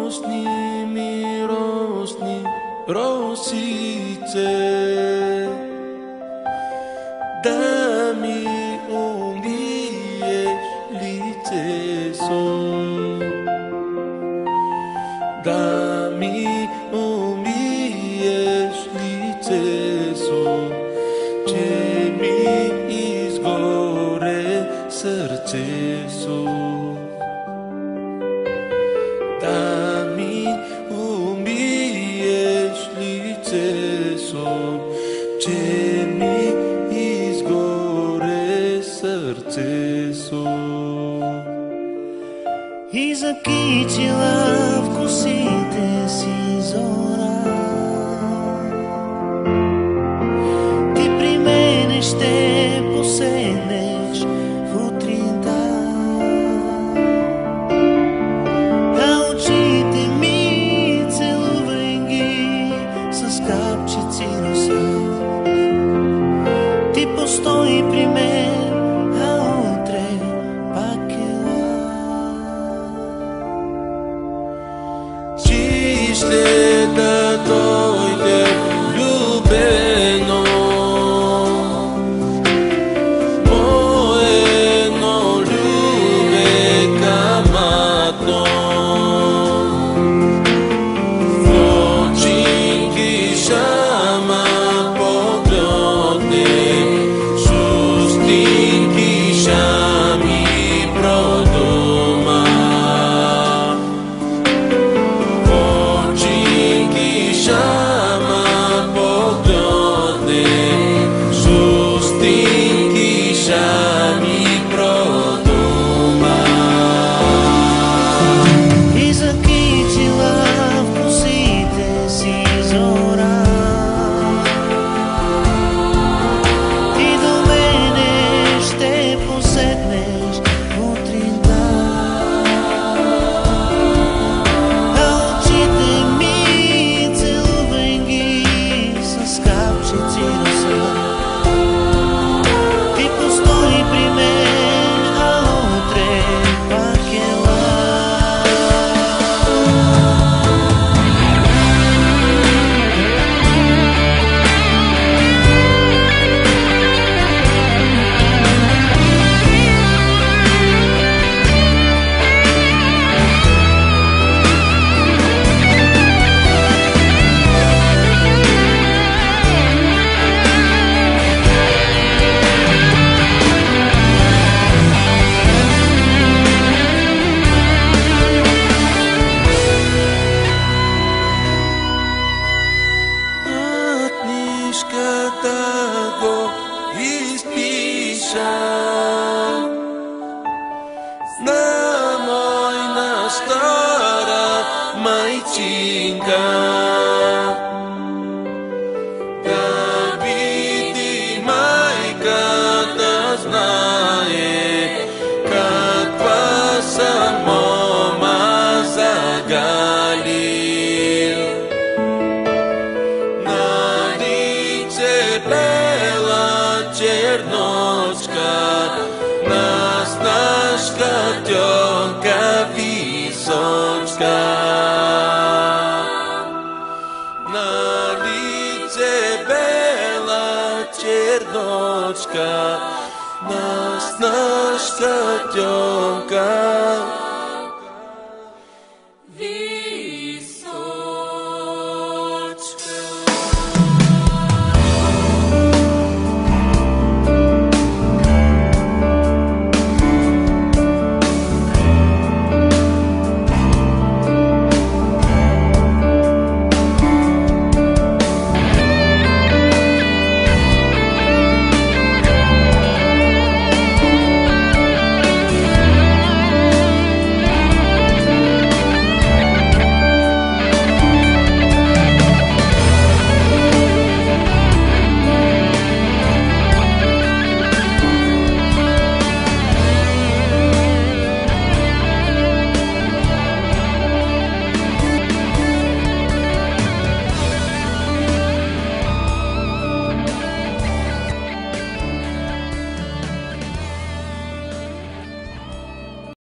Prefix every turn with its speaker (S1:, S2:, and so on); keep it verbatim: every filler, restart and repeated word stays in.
S1: Milostni, milostni rosice, da mi umiješ lice so, da mi umiješ lice so, če mi izgore srce so. Da mi umiješ lice so, če mi izgore srce so.
S2: И закичила в косите си зора, ти при мене ще поседнеш в утринта. Да очите ми целувай ги с капчици роса, ти постои при мен, а утре пак ела.
S1: Ще да дойде любено, моено любе каматно, в очинки шама погледне, с устинки шами продума. Шама погледне, с устинки шами продума.
S2: И закичила в косите си зора, ти до мене ще поседнеш утринта. А очите ми целувай ги с капчици роса, ти постои при мен, а утре пак ела.
S1: Книжката го изпиша на моя стара майчинка, да види майката, знае каква съм мома за Галил. Бела черночка, нас нашка тёнка височка. На лице бела черночка, нас нашка тёнка